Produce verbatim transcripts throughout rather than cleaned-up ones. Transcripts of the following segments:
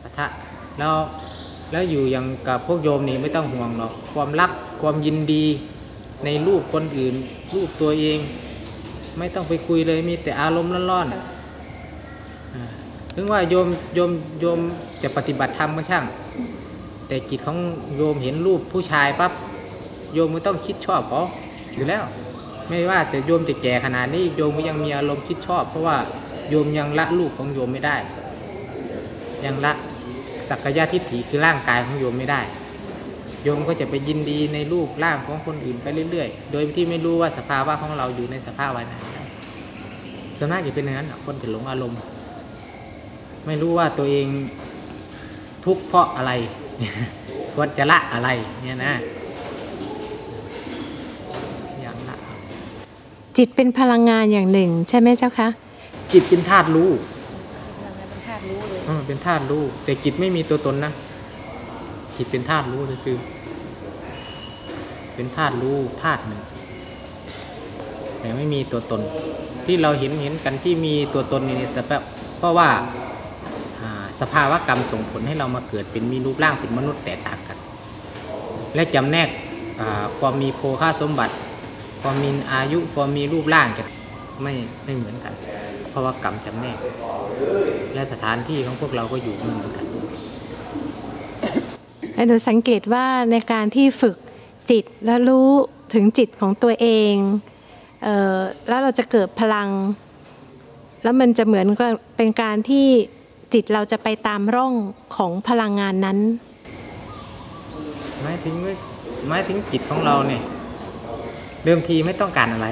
ปะทะแล้วแล้วอยู่อย่างกับพวกโยมนี่ไม่ต้องห่วงหรอกความรักความยินดีในรูปคนอื่นรูปตัวเองไม่ต้องไปคุยเลยมีแต่อารมณ์ร้อนๆถึงว่าโยมโยมโยมจะปฏิบัติธรรมก็ช่างแต่จิตของโยมเห็นรูปผู้ชายปั๊บโยมไม่ต้องคิดชอบเขาอยู่แล้วไม่ว่าแต่โยมจะแก่ขนาดนี้โยมก็ยังมีอารมณ์คิดชอบเพราะว่าโยมยังละรูปของโยมไม่ได้ยังละสักกายทิฏฐิคือร่างกายของโยมไม่ได้โยมก็จะไปยินดีในรูปร่างของคนอื่นไปเรื่อยๆโดยที่ไม่รู้ว่าสภาวะของเราอยู่ในสภาวะนั้นส่วนมากจะเป็นอย่างนั้นคนจะหลงอารมณ์ไม่รู้ว่าตัวเองทุกข์เพราะอะไรควรจะละอะไรเนี่ยนะอย่างละจิตเป็นพลังงานอย่างหนึ่งใช่ไหมเจ้าคะจิตเป็นธาตุรู้เป็นธาตุรู้เลยเป็นธาตุรู้แต่จิตไม่มีตัวตนนะจิตเป็นธาตุรู้ซื่อเป็นธาตุรู้ธาตุหนึ่งแต่ไม่มีตัวตนที่เราเห็นเห็นกันที่มีตัวตนในสภาพเพราะว่าสภาวะกรรมส่งผลให้เรามาเกิดเป็นมีรูปร่างเป็นมนุษย์แตกต่างกันและจำแนกความมีโภคสมบัติความมีอายุความมีรูปร่างจะไม่ไม่เหมือนกันเพราะว่ากรรมจำแนกและสถานที่ของพวกเราก็อยู่ไม่เหมือนกันหนูสังเกตว่าในการที่ฝึกจิตแล้วรู้ถึงจิตของตัวเองเอ่อแล้วเราจะเกิดพลังแล้วมันจะเหมือนกับเป็นการที่จิตเราจะไปตามร่องของพลังงานนั้นหมายถึงหมายถึงจิตของเราเนี่ยเดิมทีไม่ต้องการอะไร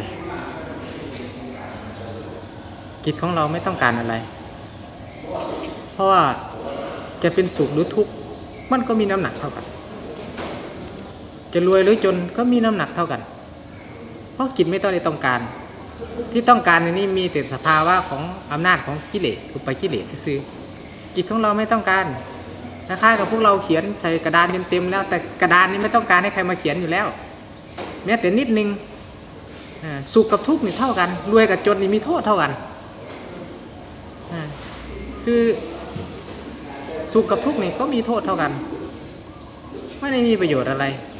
จิตของเราไม่ต้องการอะไรเพราะว่าจะเป็นสุขหรือทุกข์มันก็มีน้ำหนักเท่ากันจะรวยหรือจนก็มีน้ำหนักเท่ากันเพราะจิตไม่ต้องได้ต้องการที่ต้องการในนี้มีแต่สภาวะของอำนาจของกิเลสอุปกิเลสที่ซื้อจิตของเราไม่ต้องการคล้ายๆกับพวกเราเขียนใส่กระดานเต็มๆแล้วแต่กระดานนี้ไม่ต้องการให้ใครมาเขียนอยู่แล้วแม้แต่นิดนึงสุขกับทุกข์นี่เท่ากันรวยกับจนนี่มีโทษเท่ากันคือสุขกับทุกข์นี่ก็มีโทษเท่ากันไม่ได้มีประโยชน์อะไร